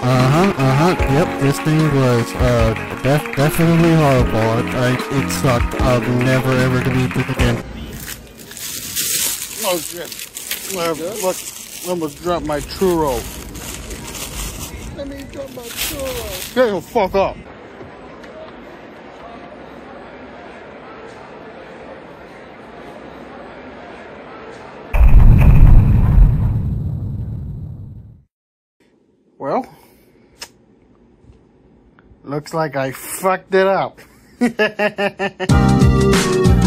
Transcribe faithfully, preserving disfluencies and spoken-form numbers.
Uh-huh, uh-huh, yep, this thing was, uh, def definitely horrible. I, it sucked. I'll never ever delete it again. Oh shit. Uh, look, I almost dropped my churro. Let me drop my churro. Get the fuck up. Well, looks like I fucked it up.